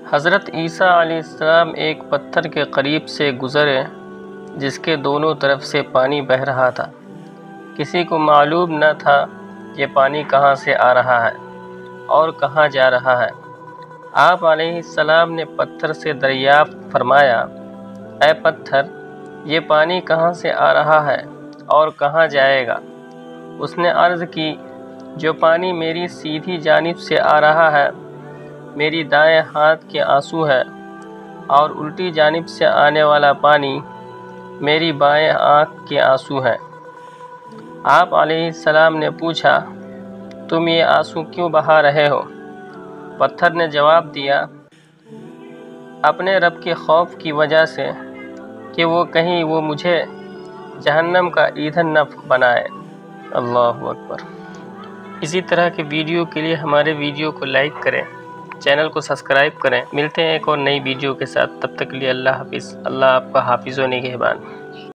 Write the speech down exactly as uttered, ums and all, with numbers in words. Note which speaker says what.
Speaker 1: حضرت عیسیٰ علیہ السلام ایک پتھر کے قریب سے گزرے جس کے دونوں طرف سے پانی بہہ رہا تھا۔ کسی کو معلوم نہ تھا یہ پانی کہاں سے آ رہا ہے اور کہاں جا رہا ہے۔ آپ علیہ السلام نے پتھر سے دریافت فرمایا، اے پتھر، یہ پانی کہاں سے آ رہا ہے اور کہاں جائے گا؟ اس نے عرض کی، جو پانی میری سیدھی جانب سے آ رہا ہے میری دائیں ہاتھ کے آنسو ہے، اور الٹی جانب سے آنے والا پانی میری بائیں آنکھ کے آنسو ہیں۔ آپ علیہ السلام نے پوچھا، تم یہ آنسو کیوں بہا رہے ہو؟ پتھر نے جواب دیا، اپنے رب کے خوف کی وجہ سے کہ وہ کہیں وہ مجھے جہنم کا ایندھن نہ بنائے۔ اللہ اکبر۔ اسی طرح کے ویڈیو کے لیے ہمارے ویڈیو کو لائک کریں، چینل کو سبسکرائب کریں۔ ملتے ہیں ایک اور نئی ویڈیو کے ساتھ، تب تک کے لیے اللہ حافظ۔ اللہ آپ کا حافظ و نگہبان۔